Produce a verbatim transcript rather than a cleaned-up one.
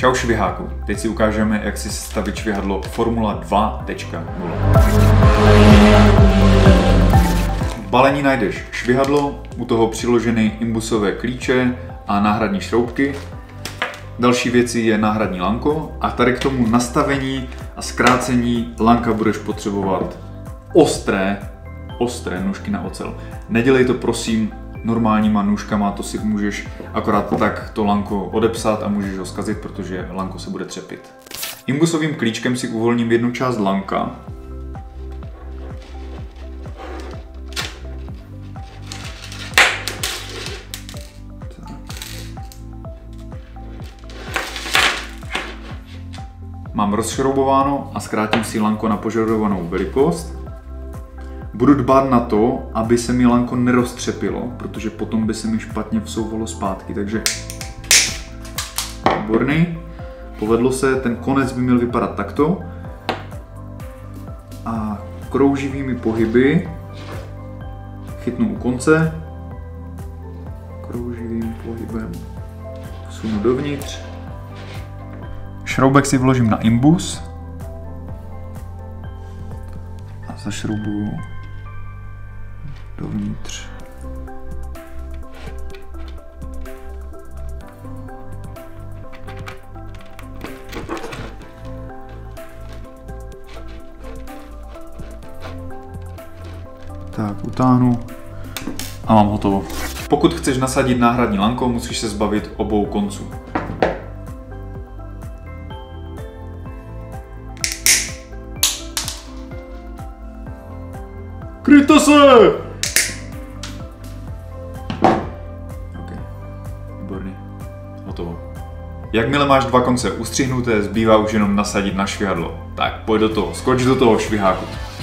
Čau šviháku, teď si ukážeme, jak si sestavit švihadlo Formula dva tečka nula. V balení najdeš švihadlo, u toho přiloženy imbusové klíče a náhradní šroubky. Další věcí je náhradní lanko a tady k tomu nastavení a zkrácení lanka budeš potřebovat ostré, ostré nůžky na ocel. Nedělej to prosím normálníma nůžkama, to si můžeš akorát tak to lanko odepsat a můžeš ho zkazit, protože lanko se bude třepit. Imbusovým klíčkem si uvolním jednu část lanka. Mám rozšroubováno a zkrátím si lanko na požadovanou velikost. Budu dbát na to, aby se mi lanko neroztřepilo, protože potom by se mi špatně vsouvalo zpátky, takže výborný. Povedlo se, ten konec by měl vypadat takto. A krouživými pohyby chytnu u konce, krouživým pohybem vsunu dovnitř. Šroubek si vložím na imbus a zašroubuju dovnitř. Tak, utáhnu a mám hotovo. Pokud chceš nasadit náhradní lanko, musíš se zbavit obou konců. Kryjte se! OK, výborně, hotovo. Jakmile máš dva konce ustřihnuté, zbývá už jenom nasadit na švihadlo. Tak pojď do toho, skoč do toho šviháku.